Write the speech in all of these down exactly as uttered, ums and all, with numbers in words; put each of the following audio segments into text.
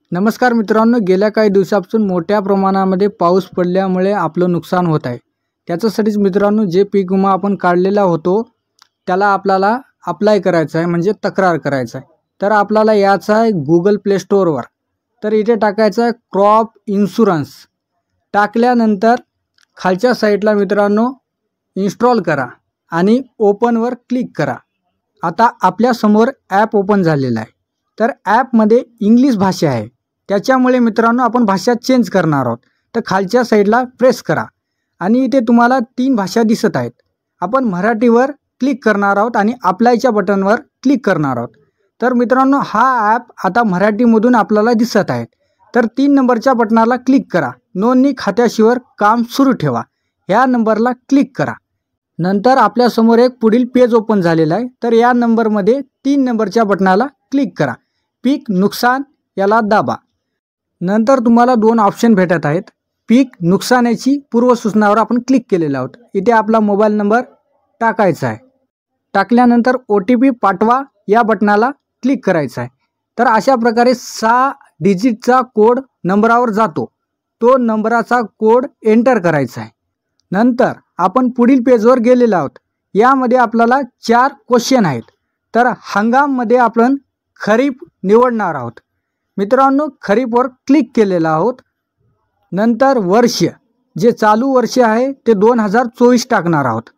नमस्कार मित्रांनो, गेल्या काही दिवसापासून मोठ्या प्रमाणामध्ये पाऊस पडल्यामुळे आपलं नुकसान होत आहे। त्याच्यासाठीच मित्रांनो जे पीक विमा आपण काढलेला होतो त्याला आपल्याला अप्लाय करायचं आहे, म्हणजे तक्रार करायचं आहे। तर आपल्याला याचं आहे गूगल प्ले स्टोअरवर, तर इथे टाकायचं आहे क्रॉप इन्शुरन्स। टाकल्यानंतर खालच्या साईडला मित्रांनो इन्स्टॉल करा आणि ओपनवर क्लिक करा। आता आपल्या समोर ॲप ओपन झालेला आहे। तर ॲपमध्ये इंग्लिश भाषा आहे, त्याच्यामुळे मित्रांनो आपण भाषा चेंज करणार आहोत। तर खालच्या साईडला प्रेस करा आणि इथे तुम्हाला तीन भाषा दिसत आहेत। आपण मराठीवर क्लिक करणार आहोत आणि अप्लायच्या बटनवर क्लिक करणार आहोत। तर मित्रांनो हा ॲप आता मराठीमधून आपल्याला दिसत आहे। तर तीन नंबरच्या बटनाला क्लिक करा, नोंदणी खात्याशिवाय काम सुरू ठेवा ह्या नंबरला क्लिक करा। नंतर आपल्या समोर एक पुढील पेज ओपन झालेला आहे। तर या नंबरमध्ये तीन नंबरच्या बटनाला क्लिक करा, पीक नुकसान याला दाबा। नंतर तुम्हाला दोन ऑप्शन भेटत आहेत। पीक नुकसानाची पूर्वसूचनावर आपण क्लिक केलेलं आहोत। इथे आपला मोबाईल नंबर टाकायचा आहे। टाकल्यानंतर ओ टी पी पाठवा या बटनाला क्लिक करायचं आहे। तर अशा प्रकारे सहा डिजिटचा कोड नंबरावर जातो, तो नंबराचा कोड एंटर करायचा आहे। नंतर आपण पुढील पेजवर गेलेलो आहोत। यामध्ये आपल्याला चार क्वेश्चन आहेत। तर हंगाममध्ये आपण खरीप निवडणार आहोत। मित्रांनो खरीपवर क्लिक केलेलं आहोत। नंतर वर्ष जे चालू वर्ष आहे ते दोन हजार चोवीस टाकणार आहोत।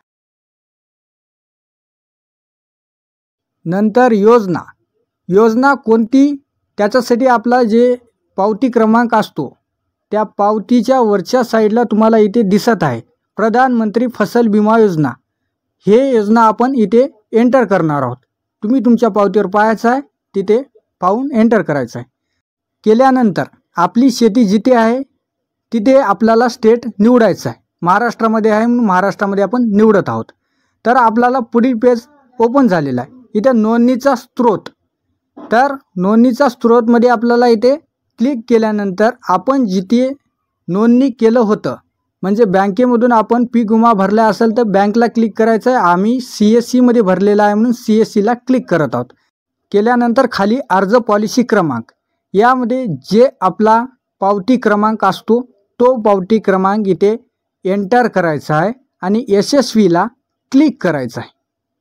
नंतर योजना योजना कोणती त्याच्यासाठी आपला जे पावती क्रमांक असतो त्या पावतीच्या वरच्या साईडला तुम्हाला इथे दिसत आहे प्रधानमंत्री फसल विमा योजना। हे योजना आपण इथे एंटर करणार आहोत। तुम्ही तुमच्या पावतीवर पाहायचं आहे, तिथे पाहून एंटर करायचं आहे। केल्यानंतर आपली शेती जिथे आहे तिथे आपल्याला स्टेट निवडायचं आहे। महाराष्ट्रामध्ये आहे म्हणून महाराष्ट्रामध्ये आपण निवडत आहोत। तर आपल्याला पुढील पेज ओपन झालेला आहे। इथे नोंदणीचा स्रोत, तर नोंदणीचा स्रोतमध्ये आपल्याला इथे क्लिक केल्यानंतर आपण जिथे नोंदणी केलं होतं, म्हणजे बँकेमधून आपण पीक विमा भरला असेल तर बँकला क्लिक करायचं आहे। आम्ही सी एस सीमध्ये भरलेला आहे म्हणून सी एस सीला क्लिक करत आहोत। केल्यानंतर खाली अर्ज पॉलिसी क्रमांक, यामध्ये जे आपला पावती क्रमांक असतो तो पावती क्रमांक इथे एंटर करायचा आहे आणि यशस्वीला क्लिक करायचं आहे।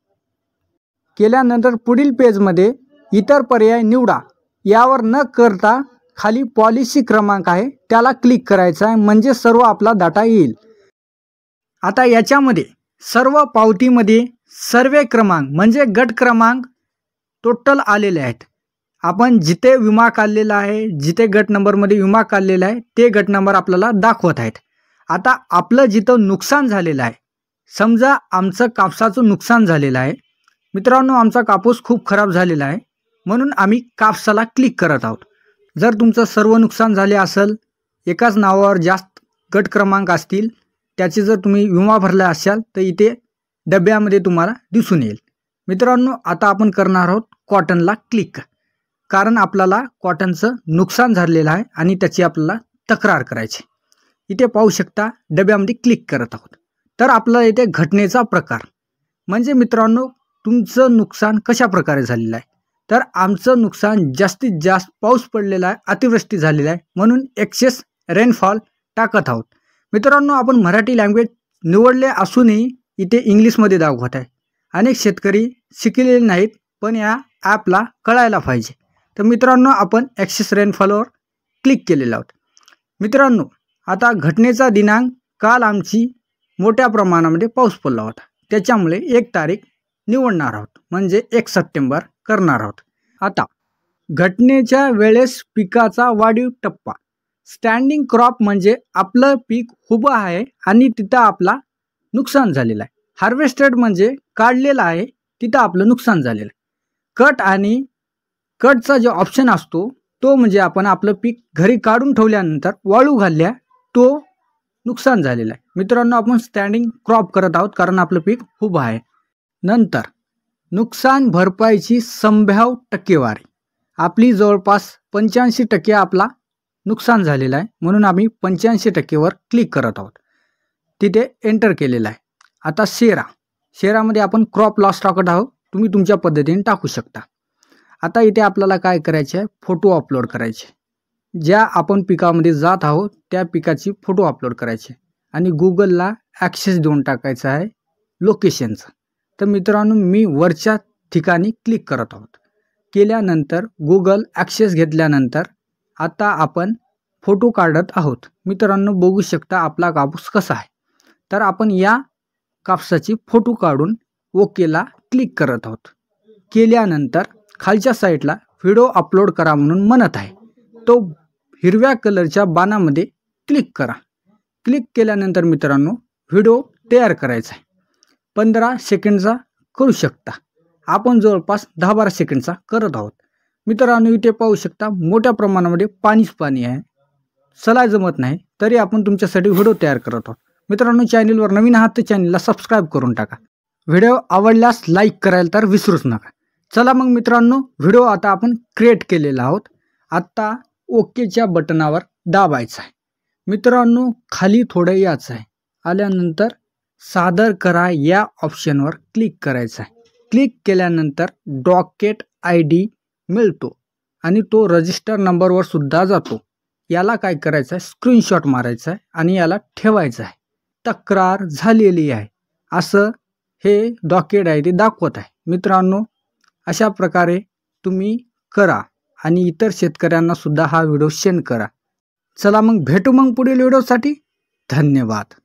केल्यानंतर पुढील पेजमध्ये इतर पर्याय निवडा यावर न करता खाली पॉलिसी क्रमांक आहे त्याला क्लिक करायचा आहे, म्हणजे सर्व आपला डाटा येईल। आता याच्यामध्ये सर्व पावतीमध्ये सर्वे क्रमांक म्हणजे गट क्रमांक टोटल आलेले आहेत। आपण जिथे विमा काढलेला आहे, जिथे गट नंबरमध्ये विमा काढलेला आहे ते गट नंबर आपल्याला दाखवत आहेत। आता आपलं जिथं नुकसान झालेलं आहे, समजा आमचं कापसाचं नुकसान झालेलं आहे। मित्रांनो आमचा कापूस खूप खराब झालेला आहे म्हणून आम्ही कापसाला क्लिक करत आहोत। जर तुमचं सर्व नुकसान झाले असेल, एकाच नावावर जास्त गट क्रमांक असतील, त्याचे जर तुम्ही विमा भरला असाल तर इथे डब्यामध्ये तुम्हाला दिसून येईल। मित्रांनो आता आपण करणार आहोत कॉटनला क्लिक, कारण आपल्याला कॉटनचं नुकसान झालेलं आहे आणि त्याची आपल्याला तक्रार करायची। इथे पाहू शकता डब्यामध्ये क्लिक करत आहोत। तर आपल्याला इथे घटनेचा प्रकार, म्हणजे मित्रांनो तुमचं नुकसान कशा प्रकारे झालेलं आहे। तर आमचं नुकसान जास्तीत जास्त पाऊस पडलेला आहे, अतिवृष्टी झालेली आहे म्हणून एक्सेस रेनफॉल टाकत आहोत। मित्रांनो आपण मराठी लँग्वेज निवडले असूनही इथे इंग्लिशमध्ये दाखवत आहे। अनेक शेतकरी शिकलेले नाहीत पण या ॲपला कळायला पाहिजे। तर मित्रांनो आपण एक्सेस रेनफॉलवर क्लिक केलेलं आहोत। मित्रांनो आता घटनेचा दिनांक काल आमची मोठ्या प्रमाणामध्ये पाऊस पडला होता, त्याच्यामुळे एक तारीख निवडणार आहोत, म्हणजे एक सप्टेंबर करणार आहोत। आता घटनेच्या वेळेस पिकाचा वाढीव टप्पा, स्टँडिंग क्रॉप म्हणजे आपलं पीक उभं आहे आणि तिथं आपला नुकसान झालेलं आहे। हार्वेस्टेड म्हणजे काढलेलं आहे, तिथं आपलं नुकसान झालेलं आहे। कट आणि कटचा जो ऑप्शन असतो तो म्हणजे आपण आपलं पीक घरी काढून ठेवल्यानंतर वाळू घालल्या तो नुकसान झालेलं आहे। मित्रांनो आपण स्टँडिंग क्रॉप करत आहोत कारण आपलं पीक उभं आहे। नंतर नुकसान भरपाईची संभाव्य टक्केवारी, आपली जवळपास पंच्याऐंशी टक्के आपला नुकसान झालेलं आहे म्हणून आम्ही पंच्याऐंशी टक्केवर क्लिक करत आहोत। तिथे एंटर केलेलं आहे। आता शेरा शेरामध्ये आपण क्रॉप लॉस टाकत आहोत, तुम्ही तुमच्या पद्धतीने टाकू शकता। आता इथे आपल्याला काय करायचे आहे, फोटो अपलोड करायचे। ज्या आपण पिकामध्ये जात आहोत त्या पिकाची फोटो अपलोड करायचे आणि गुगलला ॲक्सेस देऊन टाकायचा आहे लोकेशनचा। तर मित्रांनो मी वरच्या ठिकाणी क्लिक करत आहोत। केल्यानंतर गुगल ॲक्सेस घेतल्यानंतर आता आपण फोटो काढत आहोत। मित्रांनो बघू शकता आपला कापूस कसा आहे। तर आपण या कापसाची फोटो काढून ओकेला क्लिक करत आहोत। केल्यानंतर खालच्या साईडला व्हिडिओ अपलोड करा म्हणून म्हणत आहे, तो हिरव्या कलरच्या बाणामध्ये क्लिक करा। क्लिक केल्यानंतर मित्रांनो व्हिडिओ तयार करायचा आहे। पंधरा सेकंडचा करू शकता, आपण जवळपास दहा बारा सेकंडचा करत आहोत। मित्रांनो इथे पाहू शकता मोठ्या प्रमाणामध्ये पाणीच पाणी आहे, चला जमत नाही तरी आपण तुमच्यासाठी व्हिडिओ तयार करत आहोत। मित्रांनो चॅनलवर नवीन आहात तर चॅनलला सबस्क्राईब करून टाका। व्हिडिओ आवडल्यास लाईक करायला तर विसरूच नका। चला मग मित्रांनो व्हिडिओ आता आपण क्रिएट केलेला आहोत। आता ओकेच्या बटनावर दाबायचं आहे। मित्रांनो खाली थोडं यायचं आहे, आल्यानंतर सादर करा या ऑप्शनवर क्लिक करायचं आहे। क्लिक केल्यानंतर डॉकेट आय डी मिळतो आणि तो रजिस्टर नंबरवर सुद्धा जातो। याला काय करायचं आहे, स्क्रीनशॉट मारायचा आहे आणि याला ठेवायचं आहे। तक्रार झालेली आहे असं हे डॉकेट आय डी दाखवत आहे। मित्रांनो अशा प्रकारे तुम्ही करा आणि इतर शेतकऱ्यांना सुद्धा हा व्हिडिओ शेअर करा। चला मग भेटू मग पुढील व्हिडिओसाठी। धन्यवाद।